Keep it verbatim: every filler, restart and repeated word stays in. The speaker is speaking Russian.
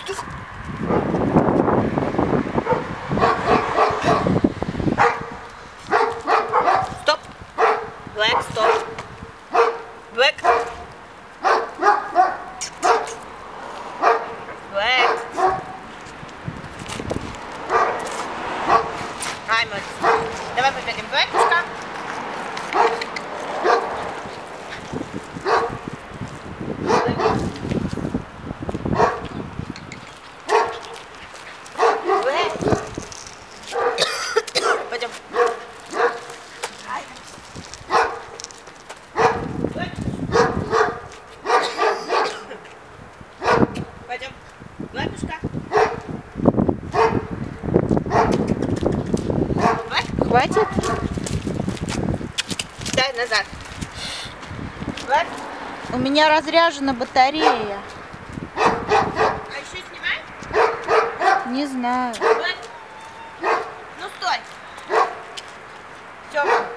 Стоп. Black, стоп. Black. Black. Ай, молодец. Давай побегем. Black, пушка. Пойдем. Пойдем. Лапушка. Хватит? Дай назад. Лап. У меня разряжена батарея. А еще снимай? Не знаю. Лап. Ну стой. Все.